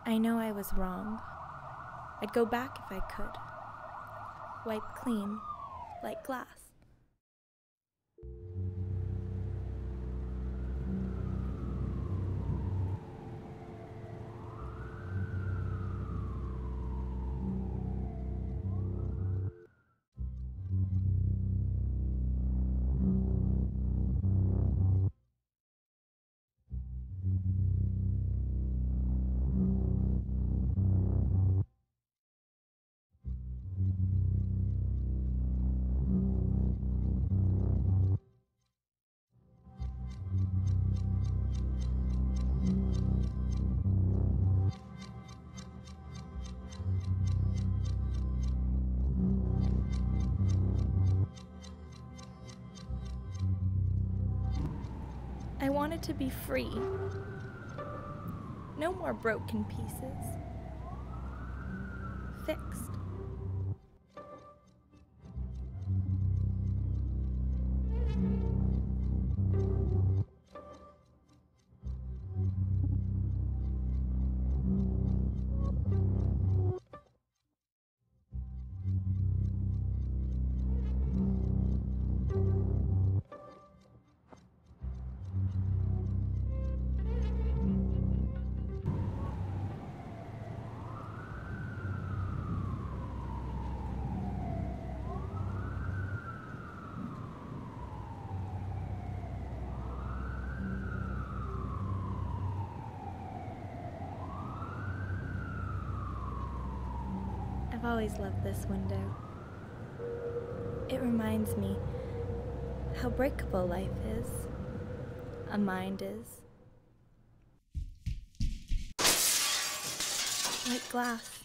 I know I was wrong. I'd go back if I could. Wipe clean, like glass. I wanted to be free. No more broken pieces. Fixed. I've always loved this window. It reminds me how breakable life is, a mind is. Like glass.